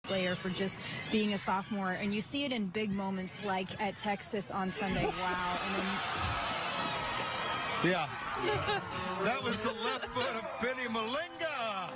player for just being a sophomore, and you see it in big moments like at Texas on Sunday. Wow. And then yeah, that was the left foot of Penny Malinga.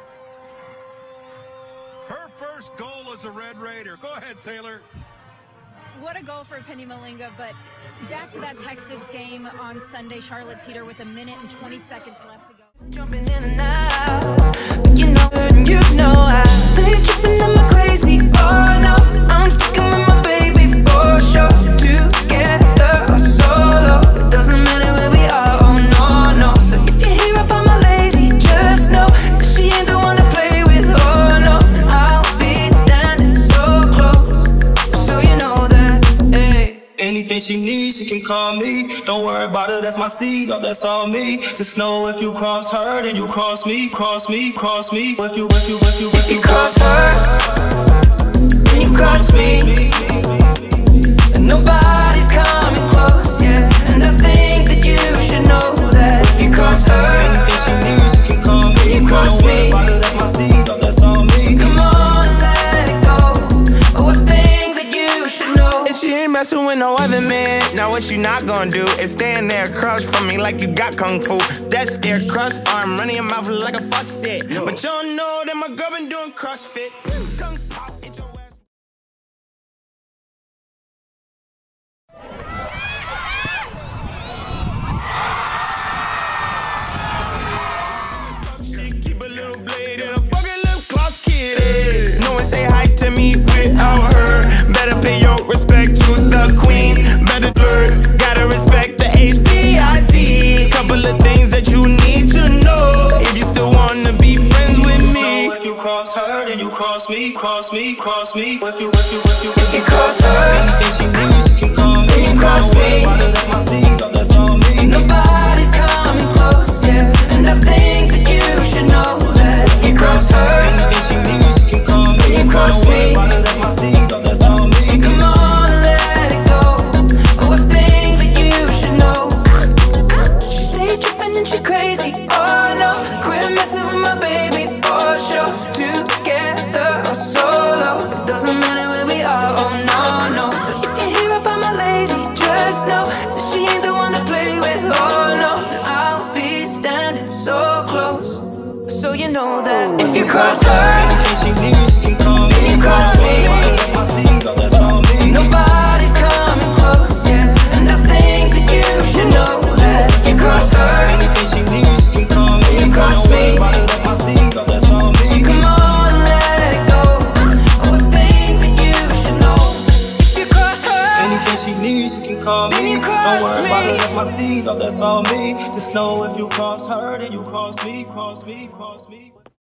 Her first goal as a Red Raider. Go ahead, Taylor. What a goal for Penny Malinga, but back to that Texas game on Sunday. Charlotte Teeter with 1 minute and 20 seconds left to go. Jumping in and out, you know I stay tripping, I'm crazy. Oh no, I'm sticking with my baby for sure. Together or solo, it doesn't matter where we are. Oh no, no. So if you hear about my lady, just know that she ain't the one to play with. Oh no, and I'll be standing so close, so you know that. Hey. Anything she needs, she can call me. Don't worry about it, that's my seed, oh, that's all me. Just know if you cross her, then you cross me, cross me, cross me. If you cross her, then you cross me. And nobody's coming close, yeah. And I think that you should know that if you cross her, anything she needs, she can call me. You cross me, about it, that's my seed, oh, that's all me. So come on, let it go. Oh, I think that you should know. If she ain't messing with no other man, now what you not gonna do is stand there across from me like you got kung fu. That stare crust arm running your mouth like a faucet. But you don't know that my girl been doing CrossFit. Kung pao, hit your ass. Keep a little blade and a fucking lip gloss kid. Hey. No one say hi to me without her. Better pay your respect to the queen. Better learn, gotta respect the HBIC. Couple of things that you need to know if you still wanna be friends with me. So if you cross her, then you cross me, cross me, cross me. If you cross her, anything she needs, she can call me. You cross me, that's my seed, oh, that's all me. Nobody's coming close, yeah. And I think that you should know that if you cross her, anything she needs, she can call me. You cross me, that's my seed, oh, that's all me. so come on, let it go. Oh, I think that you should know. She stay tripping and she crazy. Oh no, quit messing with my baby for sure. Together or solo, it doesn't matter where we are. Oh no, no. So if you hear about my lady, just know that she ain't the one to play with. Oh no, and I'll be standing so close, so you know that if you cross her, anything she needs, she can call me. You cross me, that's my seed, oh, that's all me. nobody's coming close, yeah. And I think that you should know that if you cross her, Anything she needs, she can call me. You cross me, that's my seed, oh, that's all me. so come on, let it go. Oh, I think that you should know if you cross her, Anything she needs, she can call Then me. you cross Don't worry about me. it, that's my seed, oh, that's all me. Just know if you cross her, then you cross me, cross me, cross me.